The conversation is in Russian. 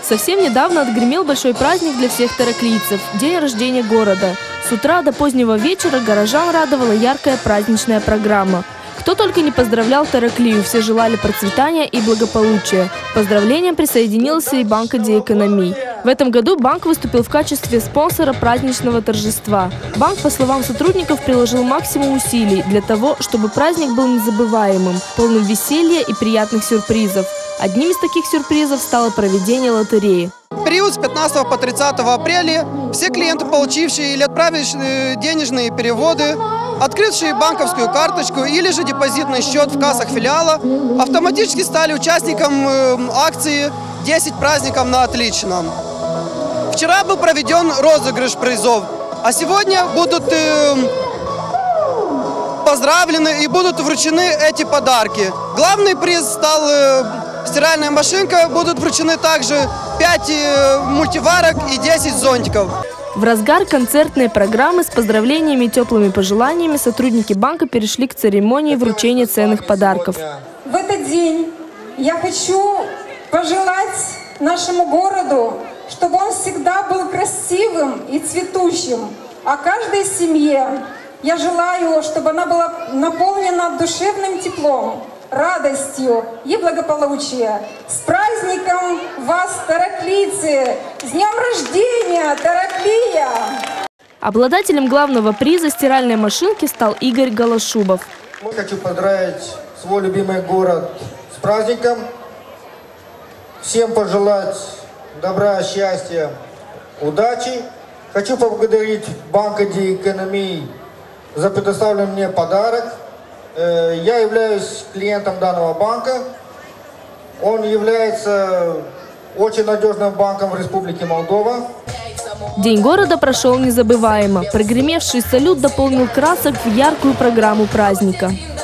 Совсем недавно отгремел большой праздник для всех тараклийцев – день рождения города. С утра до позднего вечера горожан радовала яркая праздничная программа. Кто только не поздравлял Тараклию, все желали процветания и благополучия. К поздравлениям присоединился и Банк Диэкономии. В этом году банк выступил в качестве спонсора праздничного торжества. Банк, по словам сотрудников, приложил максимум усилий для того, чтобы праздник был незабываемым, полным веселья и приятных сюрпризов. Одним из таких сюрпризов стало проведение лотереи. В период с 15 по 30 апреля все клиенты, получившие или отправившие денежные переводы, открывшие банковскую карточку или же депозитный счет в кассах филиала, автоматически стали участником акции «10 праздников на отлично». Вчера был проведен розыгрыш призов, а сегодня будут поздравлены и будут вручены эти подарки. Главный приз стал стиральная машинка, будут вручены также 5 мультиварок и 10 зонтиков. В разгар концертной программы с поздравлениями и теплыми пожеланиями сотрудники банка перешли к церемонии вручения ценных подарков. В этот день я хочу пожелать нашему городу, чтобы он всегда был красивым и цветущим, а каждой семье я желаю, чтобы она была наполнена душевным теплом, радостью и благополучием. С праздником вас, тараклийцы! С днем рождения, Тараклия! Обладателем главного приза стиральной машинки стал Игорь Голошубов. Хочу поздравить свой любимый город с праздником. Всем пожелать добра, счастья, удачи. Хочу поблагодарить Банк Диэкономии за предоставленный мне подарок. Я являюсь клиентом данного банка. Он является очень надежным банком в Республике Молдова. День города прошел незабываемо. Прогремевший салют дополнил красок в яркую программу праздника.